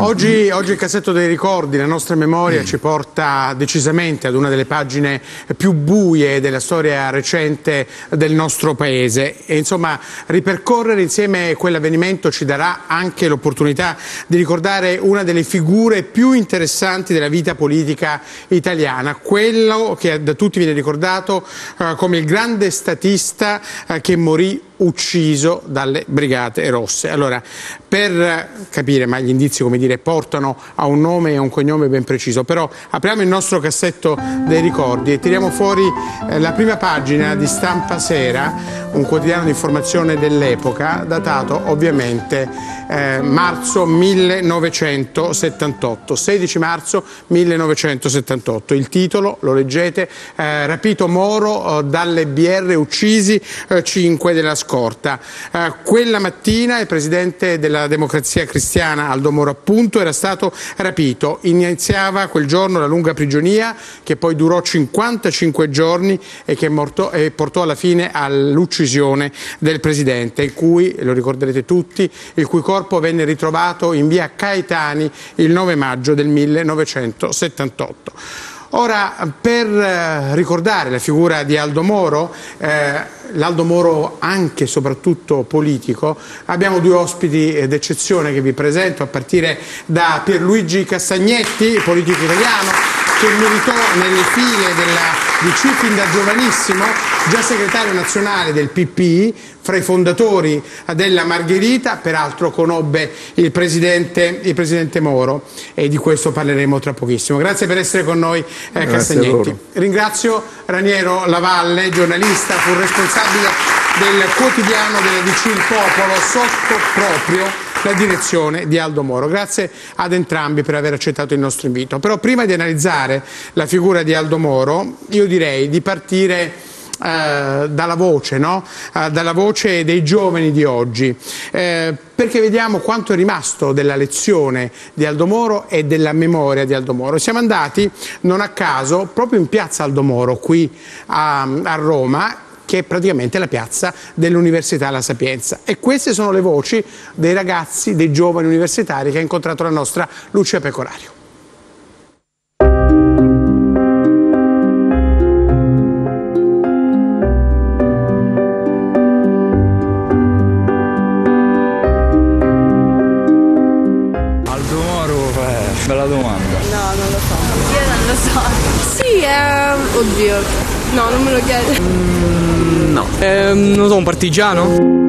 Oggi il cassetto dei ricordi, la nostra memoria ci porta decisamente ad una delle pagine più buie della storia recente del nostro paese e insomma ripercorrere insieme quell'avvenimento ci darà anche l'opportunità di ricordare una delle figure più interessanti della vita politica italiana, quello che da tutti viene ricordato come il grande statista che morì ucciso dalle Brigate Rosse. Allora, per capire, ma gli indizi, come dire, portano a un nome e a un cognome ben preciso, però apriamo il nostro cassetto dei ricordi e tiriamo fuori la prima pagina di Stampa Sera, un quotidiano di informazione dell'epoca, datato ovviamente marzo 1978, 16 marzo 1978. Il titolo, lo leggete, rapito Moro dalle BR, uccisi 5 della scorta. Quella mattina il presidente della Democrazia Cristiana, Aldo Moro appunto, era stato rapito. Iniziava quel giorno la lunga prigionia che poi durò 55 giorni e che portò alla fine all'uccisione del presidente, in cui, lo ricorderete tutti, il cui corpo venne ritrovato in via Caetani il 9 maggio del 1978. Ora, per ricordare la figura di Aldo Moro, l'Aldo Moro anche e soprattutto politico, abbiamo due ospiti d'eccezione che vi presento, a partire da Pierluigi Castagnetti, politico italiano, che militò nelle file di DC fin da giovanissimo, già segretario nazionale del PPI, fra i fondatori della Margherita, peraltro conobbe il presidente Moro e di questo parleremo tra pochissimo. Grazie per essere con noi, Castagnetti. Ringrazio Raniero Lavalle, giornalista, fu responsabile del quotidiano della DC Il Popolo, sotto proprio la direzione di Aldo Moro. Grazie ad entrambi per aver accettato il nostro invito. Però prima di analizzare la figura di Aldo Moro, io direi di partire dalla voce, no? Dalla voce dei giovani di oggi, perché vediamo quanto è rimasto della lezione di Aldo Moro e della memoria di Aldo Moro. Siamo andati non a caso proprio in piazza Aldo Moro, qui a Roma, che è praticamente la piazza dell'Università La Sapienza, e queste sono le voci dei ragazzi, dei giovani universitari che ha incontrato la nostra Lucia Pecorario. Bella domanda. No, non lo so. Io non lo so. Sì, oddio. No, non me lo chiede. No. Non lo so, un partigiano?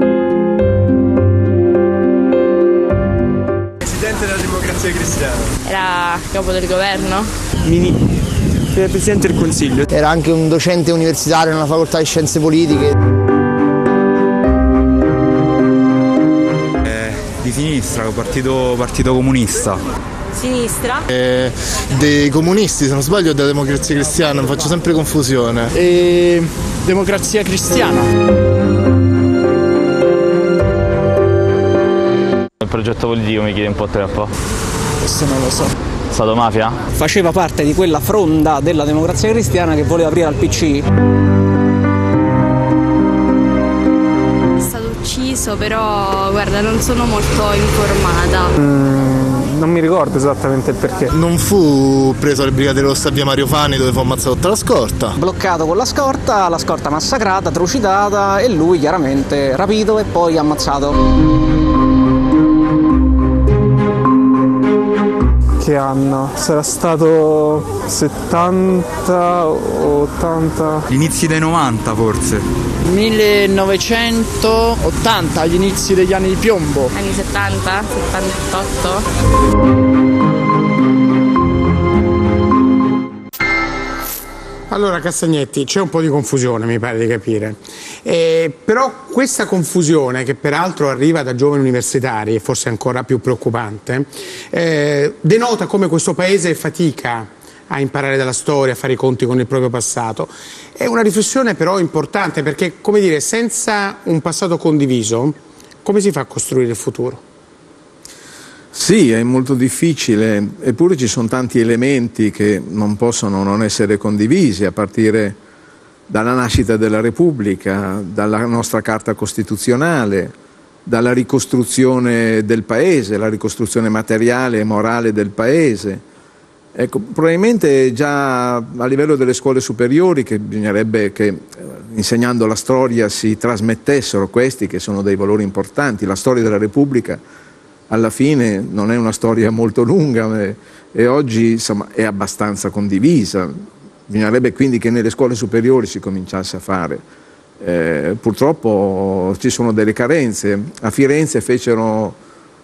Presidente della Democrazia Cristiana. Era capo del governo? Presidente del Consiglio. Era anche un docente universitario nella facoltà di Scienze Politiche. Di sinistra, partito comunista. Sinistra? Dei comunisti, se non sbaglio, della Democrazia Cristiana, faccio sempre confusione. Democrazia Cristiana. Il progetto politico mi chiede un po' troppo. Questo non lo so. Stato mafia? Faceva parte di quella fronda della Democrazia Cristiana che voleva aprire al PC. È stato ucciso, però guarda, non sono molto informata. Non mi ricordo esattamente il perché. Non fu preso alle Brigate Rosse a via Mario Fani, dove fu ammazzato tutta la scorta. Bloccato con la scorta massacrata, trucidata e lui chiaramente rapito e poi ammazzato. Che anno? Sarà stato 70 o 80? Gli inizi dei 90 forse. 1980, agli inizi degli anni di piombo. Anni 70? 78? Allora Castagnetti, c'è un po' di confusione, mi pare di capire, però questa confusione, che peraltro arriva da giovani universitari, e forse ancora più preoccupante, denota come questo paese fatica a imparare dalla storia, a fare i conti con il proprio passato. È una riflessione però importante, perché, come dire, senza un passato condiviso, come si fa a costruire il futuro? Sì, è molto difficile, eppure ci sono tanti elementi che non possono non essere condivisi, a partire dalla nascita della Repubblica, dalla nostra Carta Costituzionale, dalla ricostruzione del paese, la ricostruzione materiale e morale del paese. Ecco, probabilmente già a livello delle scuole superiori che bisognerebbe che insegnando la storia si trasmettessero questi che sono dei valori importanti. La storia della Repubblica alla fine non è una storia molto lunga e oggi insomma, è abbastanza condivisa. Bisognerebbe quindi che nelle scuole superiori si cominciasse a fare. Purtroppo ci sono delle carenze. A Firenze fecero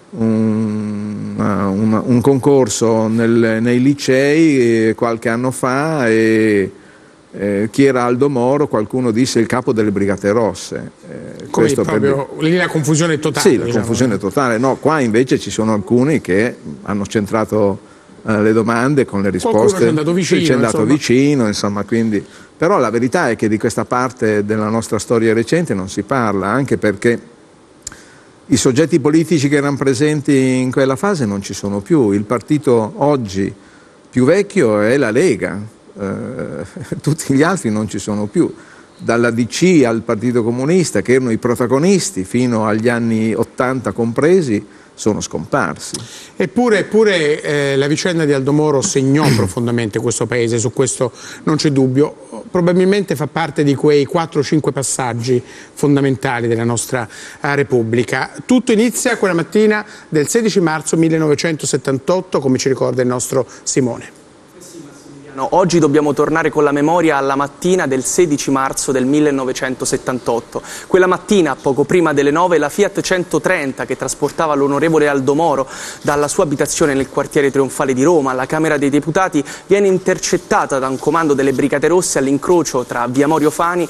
un concorso nei licei qualche anno fa e chi era Aldo Moro, qualcuno disse il capo delle Brigate Rosse. Questo proprio lì la confusione è totale. Sì, la confusione è totale. No, qua invece ci sono alcuni che hanno centrato le domande con le risposte. Ci è andato vicino. Ci è andato vicino, insomma, quindi. Però la verità è che di questa parte della nostra storia recente non si parla, anche perché i soggetti politici che erano presenti in quella fase non ci sono più. Il partito oggi più vecchio è la Lega. Tutti gli altri non ci sono più, dalla DC al Partito Comunista, che erano i protagonisti fino agli anni 80 compresi, sono scomparsi. Eppure la vicenda di Aldo Moro segnò profondamente questo paese, su questo non c'è dubbio. Probabilmente fa parte di quei 4-5 passaggi fondamentali della nostra Repubblica. Tutto inizia quella mattina del 16 marzo 1978, come ci ricorda il nostro Simone. Oggi dobbiamo tornare con la memoria alla mattina del 16 marzo del 1978. Quella mattina, poco prima delle 9, la Fiat 130 che trasportava l'onorevole Aldo Moro dalla sua abitazione nel quartiere Trionfale di Roma alla Camera dei Deputati viene intercettata da un comando delle Brigate Rosse all'incrocio tra via Morio Fani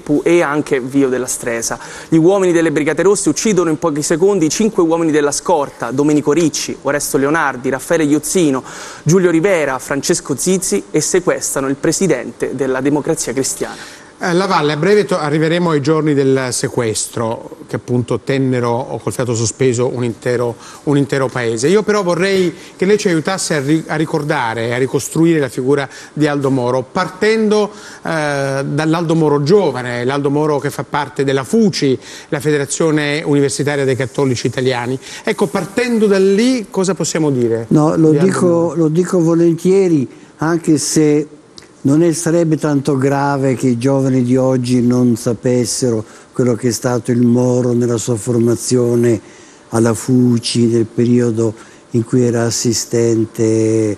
e anche Vio della Stresa. Gli uomini delle Brigate Rosse uccidono in pochi secondi 5 uomini della scorta: Domenico Ricci, Oresto Leonardi, Raffaele Iozzino, Giulio Rivera, Francesco Zizzi, e sequestrano il presidente della Democrazia Cristiana. La Valle, a breve arriveremo ai giorni del sequestro che appunto tennero col fiato sospeso un intero paese. Io però vorrei che lei ci aiutasse a ricordare e a ricostruire la figura di Aldo Moro, partendo dall'Aldo Moro giovane, l'Aldo Moro che fa parte della FUCI, la Federazione Universitaria dei Cattolici Italiani. Ecco, partendo da lì cosa possiamo dire? No, lo dico volentieri, anche se non sarebbe tanto grave che i giovani di oggi non sapessero quello che è stato il Moro nella sua formazione alla FUCI, nel periodo in cui era assistente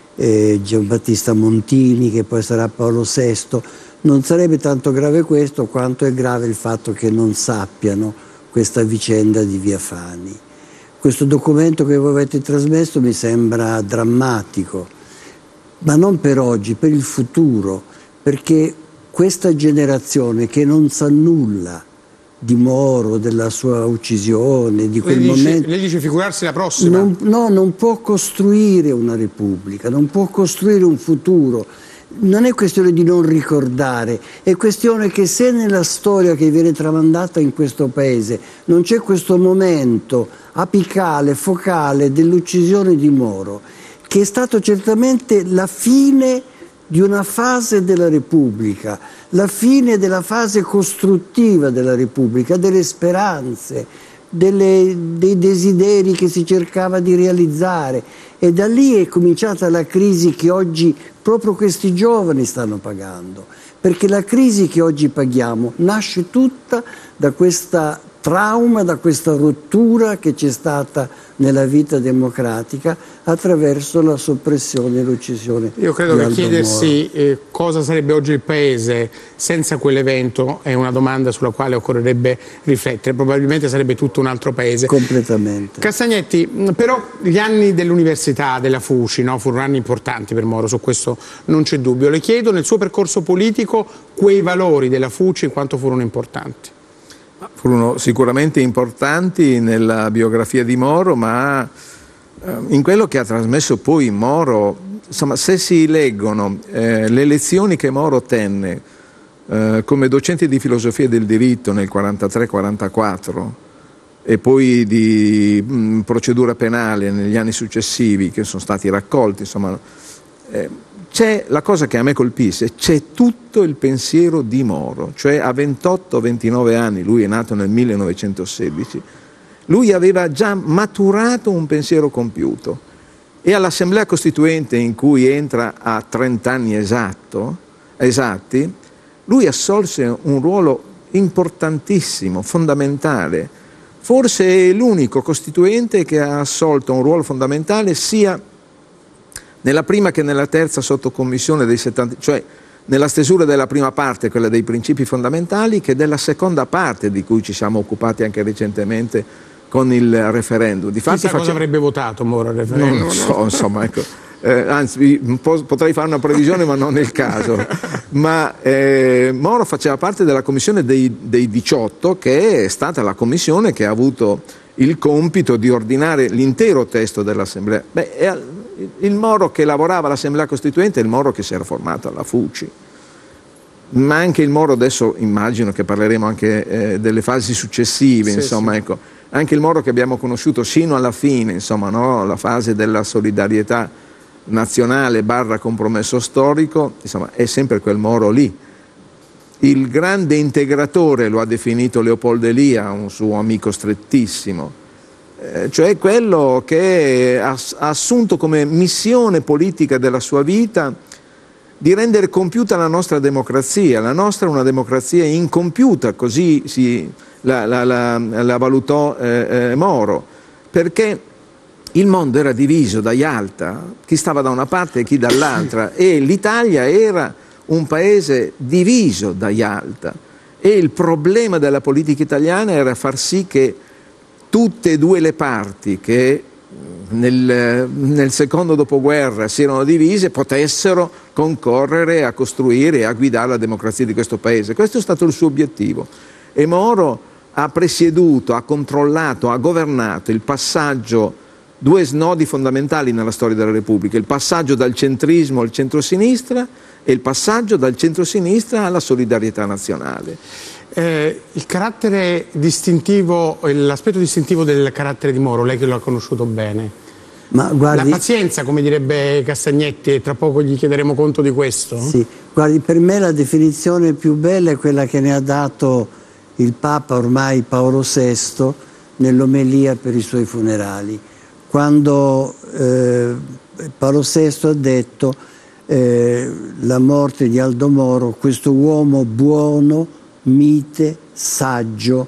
Giambattista Montini, che poi sarà Paolo VI. Non sarebbe tanto grave questo quanto è grave il fatto che non sappiano questa vicenda di Via Fani. Questo documento che voi avete trasmesso mi sembra drammatico, ma non per oggi, per il futuro, perché questa generazione che non sa nulla di Moro, della sua uccisione, di quel momento... Lei dice figurarsi la prossima? Non può costruire una Repubblica, non può costruire un futuro. Non è questione di non ricordare, è questione che se nella storia che viene tramandata in questo Paese non c'è questo momento apicale, focale dell'uccisione di Moro, che è stato certamente la fine di una fase della Repubblica, la fine della fase costruttiva della Repubblica, delle speranze, dei desideri che si cercava di realizzare, e da lì è cominciata la crisi che oggi proprio questi giovani stanno pagando, perché la crisi che oggi paghiamo nasce tutta da questa trauma, da questa rottura che c'è stata nella vita democratica attraverso la soppressione e l'uccisione. Io credo che chiedersi cosa sarebbe oggi il Paese senza quell'evento è una domanda sulla quale occorrerebbe riflettere. Probabilmente sarebbe tutto un altro Paese. Completamente. Castagnetti, però gli anni dell'università, della FUCI, no, furono anni importanti per Moro, su questo non c'è dubbio. Le chiedo, nel suo percorso politico, quei valori della FUCI quanto furono importanti? Furono sicuramente importanti nella biografia di Moro, ma in quello che ha trasmesso poi Moro, insomma, se si leggono le lezioni che Moro tenne come docente di filosofia del diritto nel 43-44 e poi di procedura penale negli anni successivi, che sono stati raccolti, insomma, c'è la cosa che a me colpisse, c'è tutto il pensiero di Moro, cioè a 28-29 anni, lui è nato nel 1916, lui aveva già maturato un pensiero compiuto e all'Assemblea Costituente, in cui entra a 30 anni esatti, lui assolse un ruolo importantissimo, fondamentale. Forse è l'unico costituente che ha assolto un ruolo fondamentale sia nella prima che nella terza sottocommissione dei 70, cioè nella stesura della prima parte, quella dei principi fondamentali, che della seconda parte, di cui ci siamo occupati anche recentemente con il referendum. Chissà cosa avrebbe votato Moro al referendum? Non lo so, insomma, ecco. Anzi, potrei fare una previsione, ma non è il caso. Ma Moro faceva parte della commissione dei 18, che è stata la commissione che ha avuto il compito di ordinare l'intero testo dell'Assemblea. Il Moro che lavorava all'Assemblea Costituente è il Moro che si era formato alla FUCI. Ma anche il Moro, adesso immagino che parleremo anche delle fasi successive, insomma, ecco. Anche il Moro che abbiamo conosciuto sino alla fine, insomma, no? La fase della solidarietà nazionale / compromesso storico, insomma, è sempre quel Moro lì. Il grande integratore lo ha definito Leopoldo Elia, un suo amico strettissimo, cioè quello che ha assunto come missione politica della sua vita di rendere compiuta la nostra democrazia. La nostra è una democrazia incompiuta, così la valutò Moro, perché il mondo era diviso da Yalta, chi stava da una parte e chi dall'altra, e l'Italia era un paese diviso da Yalta, e il problema della politica italiana era far sì che tutte e due le parti che nel secondo dopoguerra si erano divise potessero concorrere a costruire e a guidare la democrazia di questo paese. Questo è stato il suo obiettivo, e Moro ha presieduto, ha controllato, ha governato il passaggio, due snodi fondamentali nella storia della Repubblica: il passaggio dal centrismo al centrosinistra e il passaggio dal centrosinistra alla solidarietà nazionale. Il carattere distintivo, l'aspetto distintivo del carattere di Moro, lei che lo ha conosciuto bene, ma guardi, la pazienza, come direbbe Castagnetti, e tra poco gli chiederemo conto di questo. Sì, guardi, per me la definizione più bella è quella che ne ha dato il Papa ormai Paolo VI nell'omelia per i suoi funerali, quando Paolo VI ha detto la morte di Aldo Moro, questo uomo buono, mite, saggio,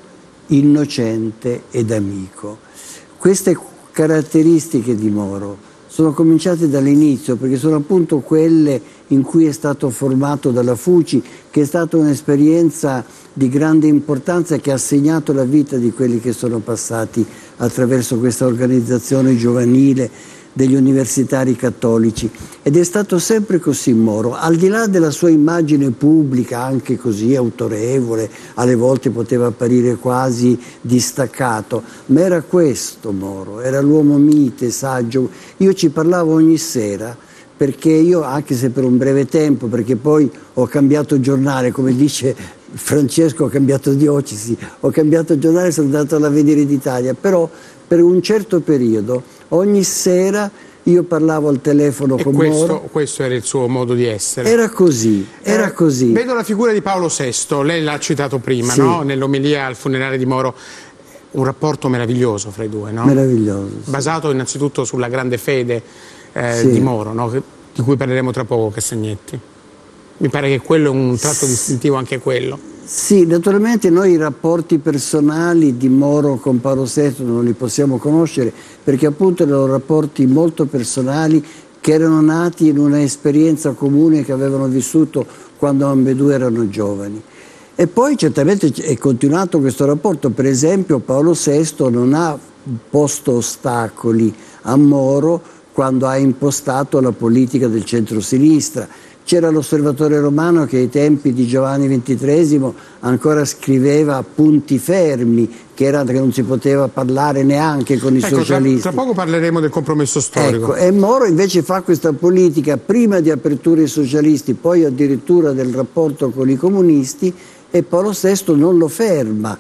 innocente ed amico. Queste caratteristiche di Moro sono cominciate dall'inizio, perché sono appunto quelle in cui è stato formato dalla FUCI, che è stata un'esperienza di grande importanza che ha segnato la vita di quelli che sono passati attraverso questa organizzazione giovanile degli universitari cattolici, ed è stato sempre così Moro, al di là della sua immagine pubblica anche così autorevole, alle volte poteva apparire quasi distaccato, ma era questo Moro, era l'uomo mite, saggio. Io ci parlavo ogni sera, perché io, anche se per un breve tempo, perché poi ho cambiato giornale, come dice Francesco, ho cambiato diocesi, ho cambiato giornale, sono andato all'Avvenire d'Italia, però per un certo periodo ogni sera io parlavo al telefono con Moro. Questo era il suo modo di essere. Era così, era così. Vedo la figura di Paolo VI, lei l'ha citato prima, sì, no? Nell'omelia al funerale di Moro. Un rapporto meraviglioso fra i due, no? Meraviglioso. Sì. Basato innanzitutto sulla grande fede sì, di Moro, no? Di cui parleremo tra poco, Castagnetti. Mi pare che quello è un tratto distintivo, anche quello. Sì, naturalmente noi i rapporti personali di Moro con Paolo VI non li possiamo conoscere, perché appunto erano rapporti molto personali che erano nati in una esperienza comune che avevano vissuto quando ambedue erano giovani. E poi certamente è continuato questo rapporto. Per esempio Paolo VI non ha posto ostacoli a Moro quando ha impostato la politica del centro-sinistra. C'era l'Osservatore Romano che ai tempi di Giovanni XXIII ancora scriveva punti fermi, che non si poteva parlare neanche con i socialisti. Tra poco parleremo del compromesso storico. Ecco, e Moro invece fa questa politica prima di apertura ai socialisti, poi addirittura del rapporto con i comunisti, e Paolo VI non lo ferma,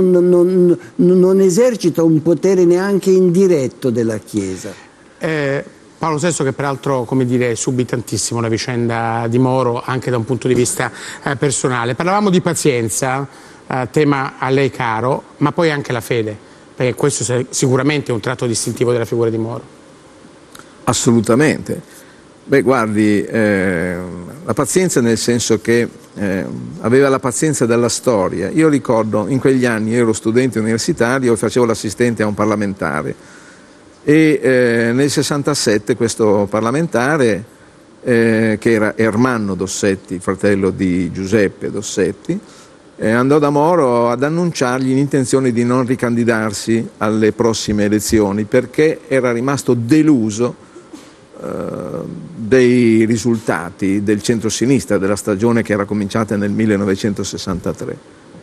non esercita un potere neanche indiretto della Chiesa. Paolo VI, che peraltro, come dire, subì tantissimo la vicenda di Moro, anche da un punto di vista personale. Parlavamo di pazienza, tema a lei caro, ma poi anche la fede. Perché questo è sicuramente un tratto distintivo della figura di Moro. Assolutamente. Beh, guardi, la pazienza nel senso che aveva la pazienza della storia. Io ricordo, in quegli anni ero studente universitario e facevo l'assistente a un parlamentare e nel 67 questo parlamentare, che era Ermanno Dossetti, fratello di Giuseppe Dossetti, andò da Moro ad annunciargli l'intenzione di non ricandidarsi alle prossime elezioni perché era rimasto deluso dei risultati del centro-sinistra della stagione che era cominciata nel 1963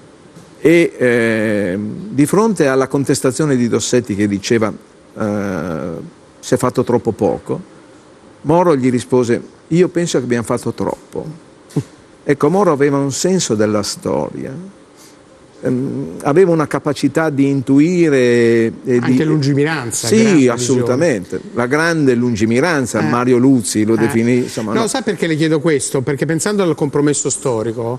e di fronte alla contestazione di Dossetti che diceva si è fatto troppo poco, Moro gli rispose: io penso che abbiamo fatto troppo. Ecco, Moro aveva un senso della storia, aveva una capacità di intuire anche lungimiranza. Sì, assolutamente, visione. La grande lungimiranza, Mario Luzzi lo definì, insomma, no, sa perché le chiedo questo? Perché pensando al compromesso storico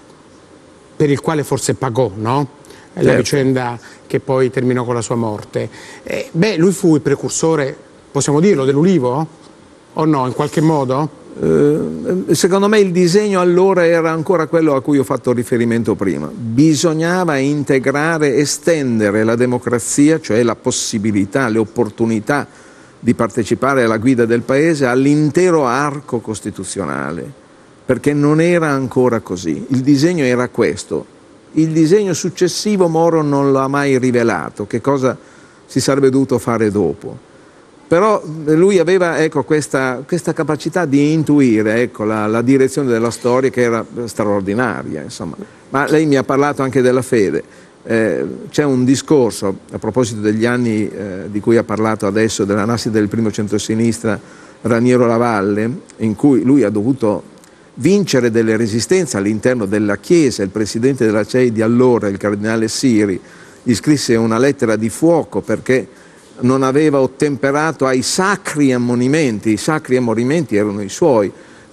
per il quale forse pagò, no? La vicenda che poi terminò con la sua morte, beh, lui fu il precursore, possiamo dirlo, dell'Ulivo? O no, in qualche modo? Secondo me il disegno allora era ancora quello a cui ho fatto riferimento prima. Bisognava integrare, estendere la democrazia, cioè la possibilità, le opportunità di partecipare alla guida del Paese all'intero arco costituzionale, perché non era ancora così. Il disegno era questo. Il disegno successivo Moro non l'ha mai rivelato, che cosa si sarebbe dovuto fare dopo. Però lui aveva, ecco, questa capacità di intuire, ecco, la direzione della storia che era straordinaria, insomma. Ma lei mi ha parlato anche della fede. C'è un discorso a proposito degli anni di cui ha parlato adesso, della nascita del primo centrosinistra Raniero Lavalle, in cui lui ha dovuto vincere delle resistenze all'interno della Chiesa. Il presidente della CEI di allora, il cardinale Siri, gli scrisse una lettera di fuoco perché non aveva ottemperato ai sacri ammonimenti. I sacri ammonimenti erano i suoi,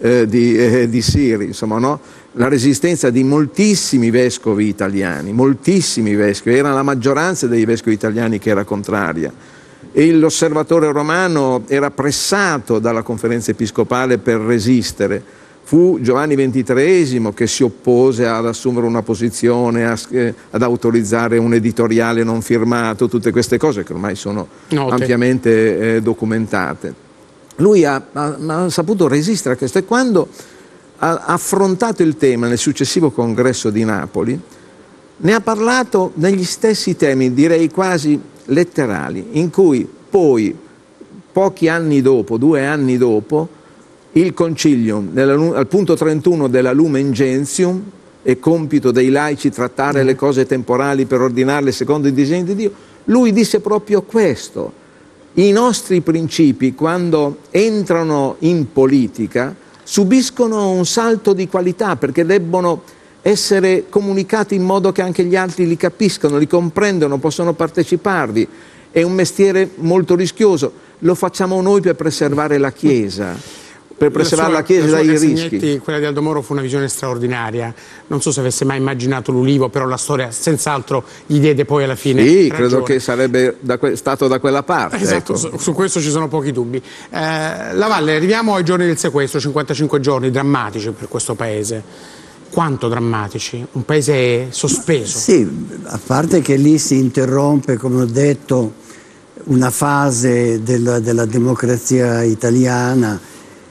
di Siri, insomma, no? La resistenza di moltissimi vescovi italiani, moltissimi vescovi, era la maggioranza dei vescovi italiani che era contraria, e l'Osservatore Romano era pressato dalla conferenza episcopale per resistere. Fu Giovanni XXIII che si oppose ad assumere una posizione, ad autorizzare un editoriale non firmato, tutte queste cose che ormai sono ampiamente documentate. Lui ha saputo resistere a questo, e quando ha affrontato il tema nel successivo congresso di Napoli, ne ha parlato negli stessi temi, direi quasi letterali, in cui poi, pochi anni dopo, 2 anni dopo, il concilio, al punto 31 della Lumen Gentium, è compito dei laici trattare le cose temporali per ordinarle secondo il disegno di Dio, lui disse proprio questo: i nostri principi, quando entrano in politica, subiscono un salto di qualità perché debbono essere comunicati in modo che anche gli altri li capiscano, li comprendano, possono parteciparvi. È un mestiere molto rischioso, lo facciamo noi per preservare la Chiesa. Per preservare la Chiesa dai rischi. Quella di Aldo Moro fu una visione straordinaria. Non so se avesse mai immaginato l'Ulivo, però la storia senz'altro gli diede poi alla fine ragione. Credo che sarebbe stato da quella parte. Esatto, ecco. Su questo ci sono pochi dubbi. Lavalle, arriviamo ai giorni del sequestro, 55 giorni drammatici per questo paese. Quanto drammatici? Un paese sospeso. Sì, a parte che lì si interrompe, come ho detto, una fase della democrazia italiana.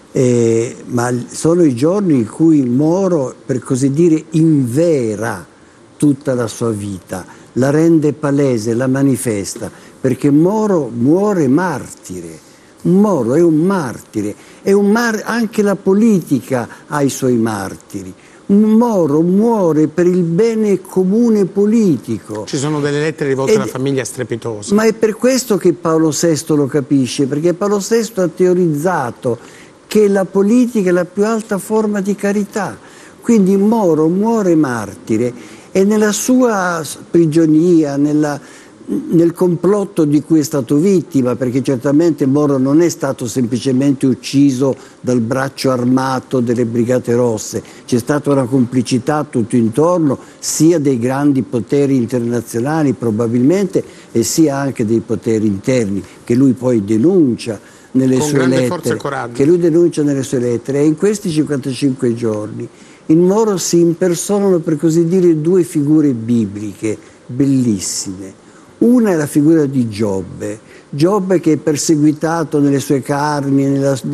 Ma sono i giorni in cui Moro, per così dire, invera tutta la sua vita, la rende palese, la manifesta, perché Moro muore martire. Moro è un martire, anche la politica ha i suoi martiri. Moro muore per il bene comune politico. Ci sono delle lettere rivolte alla famiglia strepitose. Ma è per questo che Paolo VI lo capisce, perché Paolo VI ha teorizzato che la politica è la più alta forma di carità. Quindi Moro muore martire e nella sua prigionia, nel complotto di cui è stato vittima, perché certamente Moro non è stato semplicemente ucciso dal braccio armato delle Brigate Rosse, c'è stata una complicità tutto intorno sia dei grandi poteri internazionali probabilmente e sia anche dei poteri interni che lui poi denuncia nelle sue lettere, e in questi 55 giorni in Moro si impersonano, per così dire, due figure bibliche bellissime. Una è la figura di Giobbe che è perseguitato nelle sue carni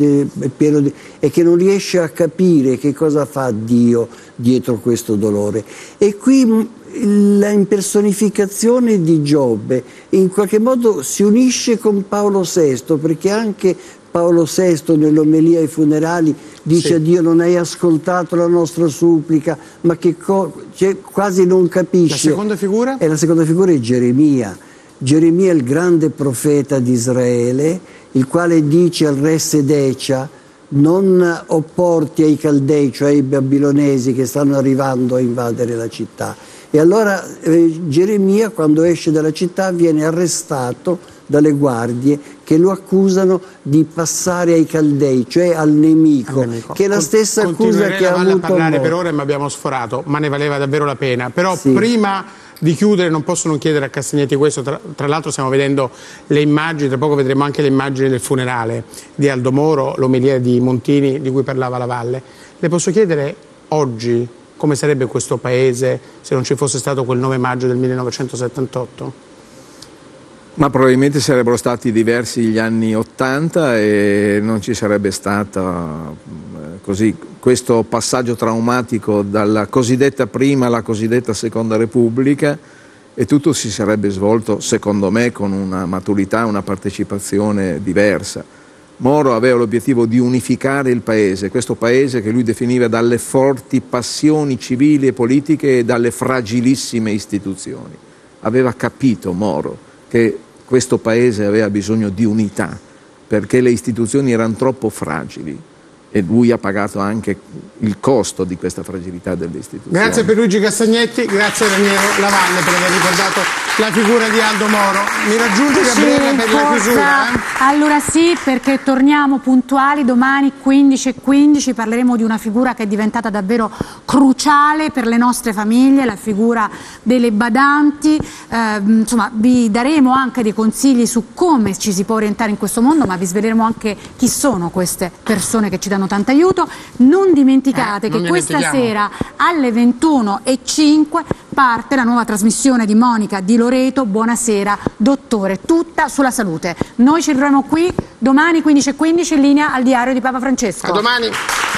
e che non riesce a capire che cosa fa Dio dietro questo dolore. E qui la impersonificazione di Giobbe in qualche modo si unisce con Paolo VI, perché anche Paolo VI nell'omelia ai funerali dice a Dio: non hai ascoltato la nostra supplica, ma che quasi non capisce. La seconda figura? La seconda figura è Geremia. Geremia è il grande profeta di Israele, il quale dice al re Sedecia: non opporti ai Caldei, cioè ai babilonesi che stanno arrivando a invadere la città. E allora Geremia, quando esce dalla città, viene arrestato dalle guardie che lo accusano di passare ai Caldei, cioè al nemico. Che è la stessa accusa che ha avuto a parlare per ore, ma abbiamo sforato, ma ne valeva davvero la pena. Però prima di chiudere non posso non chiedere a Castagnetti questo, tra l'altro stiamo vedendo le immagini, tra poco vedremo anche le immagini del funerale di Aldo Moro, l'omelia di Montini di cui parlava la Valle. Le posso chiedere oggi come sarebbe questo paese se non ci fosse stato quel 9 maggio del 1978? Ma probabilmente sarebbero stati diversi gli anni '80 e non ci sarebbe stata così questo passaggio traumatico dalla cosiddetta prima alla cosiddetta seconda Repubblica, e tutto si sarebbe svolto, secondo me, con una maturità, una partecipazione diversa. Moro aveva l'obiettivo di unificare il paese, questo paese che lui definiva dalle forti passioni civili e politiche e dalle fragilissime istituzioni. Aveva capito Moro che questo paese aveva bisogno di unità, perché le istituzioni erano troppo fragili, e lui ha pagato anche il costo di questa fragilità delle istituzioni. Grazie per Luigi Castagnetti, grazie a Raniero Lavalle per aver ricordato la figura di Aldo Moro. Mi raggiunge Gabriella per la chiusura? Allora sì, perché torniamo puntuali domani 15:15, parleremo di una figura che è diventata davvero cruciale per le nostre famiglie, la figura delle badanti. Insomma, vi daremo anche dei consigli su come ci si può orientare in questo mondo, ma vi sveleremo anche chi sono queste persone che ci danno tanto aiuto. Non dimenticate che questa sera alle 21:05 parte la nuova trasmissione di Monica Di Loreto, Buonasera Dottore, tutta sulla salute. Noi ci ritroviamo qui domani 15:15 in linea al diario di Papa Francesco. A domani.